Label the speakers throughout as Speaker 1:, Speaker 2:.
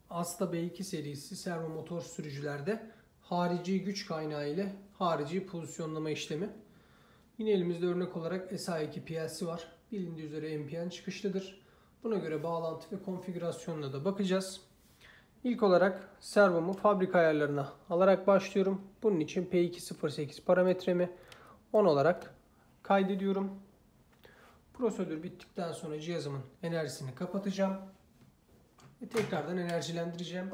Speaker 1: Asta B2 serisi servo motor sürücülerde harici güç kaynağı ile harici pozisyonlama işlemi. Yine elimizde örnek olarak SA2 PLC var. Bilindiği üzere NPN çıkışlıdır. Buna göre bağlantı ve konfigürasyonuna da bakacağız. İlk olarak servomu fabrika ayarlarına alarak başlıyorum. Bunun için P208 parametremi 10 olarak kaydediyorum. Prosedür bittikten sonra cihazımın enerjisini kapatacağım. Ve tekrardan enerjilendireceğim.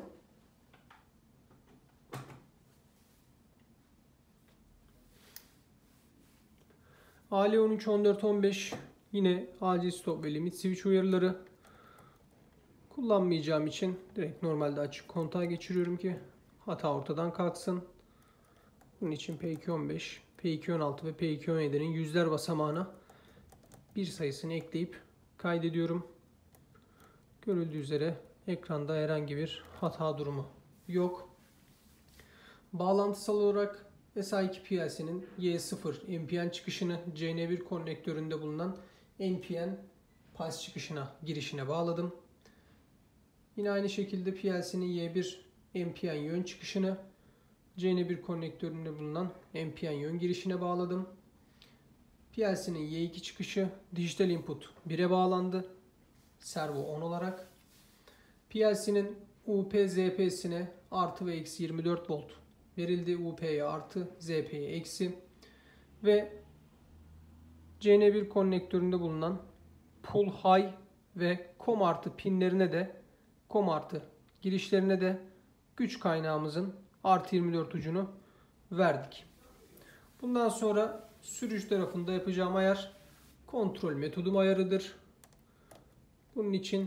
Speaker 1: AL13, 14, 15 yine acil stop ve limit switch uyarıları. Kullanmayacağım için direkt normalde açık kontağa geçiriyorum ki hata ortadan kalksın. Bunun için P215, P216 ve P217'nin yüzler basamağına bir sayısını ekleyip kaydediyorum. Görüldüğü üzere ekranda herhangi bir hata durumu yok. Bağlantısal olarak SA2 PLC'nin Y0 NPN çıkışını CN1 konnektöründe bulunan NPN pulse çıkışına girişine bağladım. Yine aynı şekilde PLC'nin Y1 NPN yön çıkışını CN1 konnektöründe bulunan NPN yön girişine bağladım. PLC'nin Y2 çıkışı dijital input 1'e bağlandı. Servo 10 olarak. PLC'nin UP-ZP'sine artı ve eksi 24 volt verildi. UP'ye artı, ZP'ye eksi. Ve CN1 konnektöründe bulunan pull high ve COM artı pinlerine de COM artı girişlerine de güç kaynağımızın artı 24 ucunu verdik. Bundan sonra sürücü tarafında yapacağım ayar kontrol metodum ayarıdır. Bunun için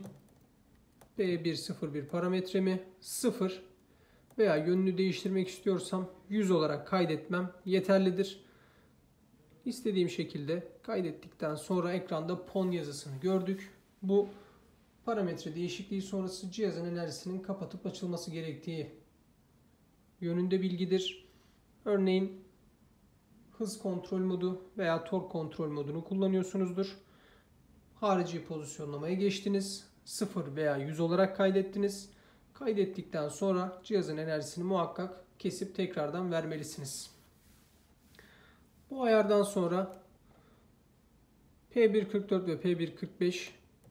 Speaker 1: B101 parametremi 0 veya yönünü değiştirmek istiyorsam 100 olarak kaydetmem yeterlidir. İstediğim şekilde kaydettikten sonra ekranda PON yazısını gördük. Bu parametre değişikliği sonrası cihazın enerjisinin kapatıp açılması gerektiği yönünde bilgidir. Örneğin hız kontrol modu veya tork kontrol modunu kullanıyorsunuzdur. Harici pozisyonlamaya geçtiniz. 0 veya 100 olarak kaydettiniz. Kaydettikten sonra cihazın enerjisini muhakkak kesip tekrardan vermelisiniz. Bu ayardan sonra P144 ve P145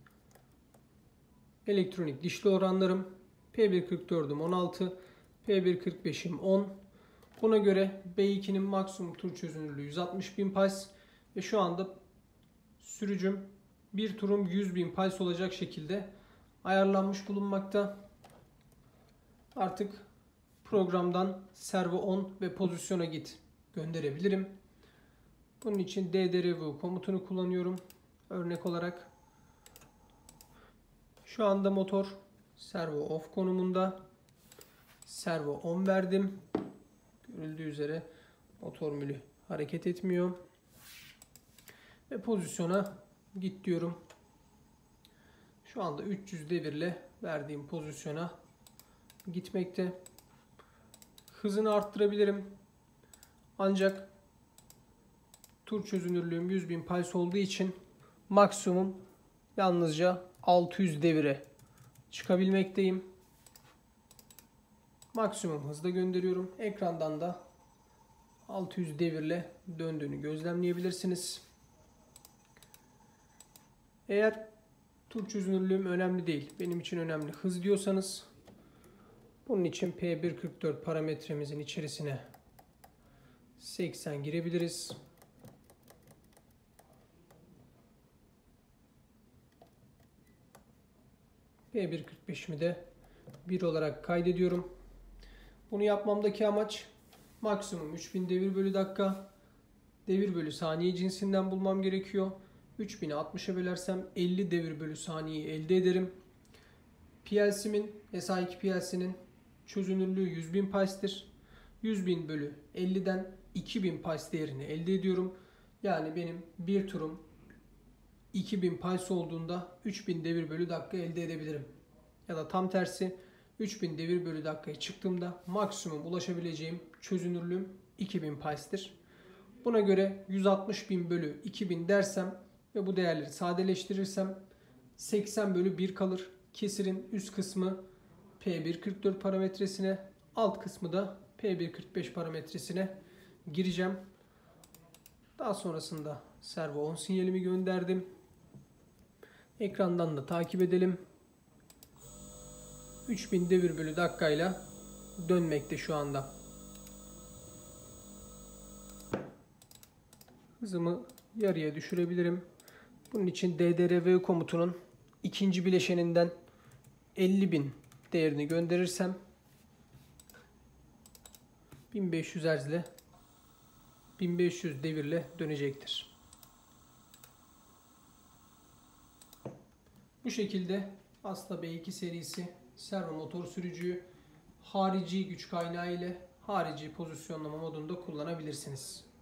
Speaker 1: elektronik dişli oranlarım. P144'üm 16, P145'im 10. Buna göre B2'nin maksimum tur çözünürlüğü 160.000 pulse ve şu anda sürücüm bir turum 100.000 pulse olacak şekilde ayarlanmış bulunmakta. Artık programdan servo 10 ve pozisyona git gönderebilirim. Bunun için ddrev komutunu kullanıyorum. Örnek olarak şu anda motor servo off konumunda. Servo 10 verdim. Görüldüğü üzere motor mülü hareket etmiyor. Ve pozisyona git diyorum. Şu anda 300 devirle verdiğim pozisyona gitmekte. Hızını arttırabilirim. Ancak tur çözünürlüğüm 100.000 pulse olduğu için maksimum yalnızca 600 devire çıkabilmekteyim. Maksimum hızda gönderiyorum. Ekrandan da 600 devirle döndüğünü gözlemleyebilirsiniz. Eğer tur çözünürlüğüm önemli değil, benim için önemli hız diyorsanız bunun için P144 parametremizin içerisine 80 girebiliriz. P145'imi de 1 olarak kaydediyorum. Bunu yapmamdaki amaç maksimum 3000 devir bölü dakika, devir bölü saniye cinsinden bulmam gerekiyor. 3000'i 60'a bölersem 50 devir bölü saniyeyi elde ederim. PLC'min, SA2 PLC'nin çözünürlüğü 100.000 pulse'tir. 100.000 bölü 50'den 2000 pulse değerini elde ediyorum. Yani benim bir turum 2000 pulse olduğunda 3000 devir bölü dakika elde edebilirim. Ya da tam tersi 3000 devir bölü dakikaya çıktığımda maksimum ulaşabileceğim çözünürlüğüm 2000 pulse'tir. Buna göre 160.000 bölü 2000 dersem ve bu değerleri sadeleştirirsem 80 bölü 1 kalır. Kesirin üst kısmı P144 parametresine, alt kısmı da P145 parametresine gireceğim. Daha sonrasında servo on sinyalimi gönderdim. Ekrandan da takip edelim. 3000 devir bölü dakikayla dönmekte şu anda. Hızımı yarıya düşürebilirim. Bunun için DDRV komutunun ikinci bileşeninden 50.000 değerini gönderirsem 1500 Hz ile 1500 devirle dönecektir. Bu şekilde Asla B2 serisi servo motor sürücüyü harici güç kaynağı ile harici pozisyonlama modunda kullanabilirsiniz.